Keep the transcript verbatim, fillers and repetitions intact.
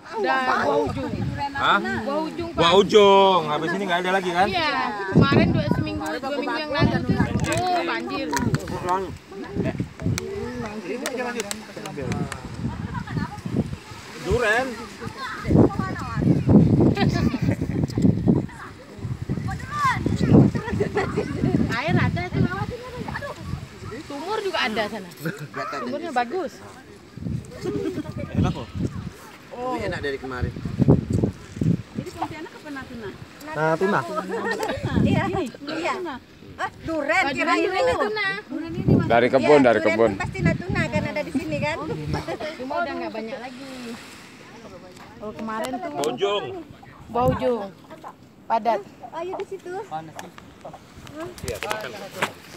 Udah Buah Ujung. Hah? Buah Ujung, Pak. Buah Ujung. Habis ini nggak ada lagi kan? Iya. Kemarin dua seminggu, dua minggu yang lalu tuh. Oh, banjir. Duren. Air ada tuh. Sumur juga ada sana. Sumurnya bagus. Enak kok. Oh, enak dari kemarin. Jadi Pontianak apa Natuna? Natuna. Iya, iya. Ah, duren kira ini Natuna. Duren ini Mas. Dari kebun, dari kebun. Pasti Natuna kan ada di sini kan. Cuma udah nggak banyak lagi. Kalau kemarin tuh Buah Ujung. Buah Ujung. Padat. Ayo di situ. Iya,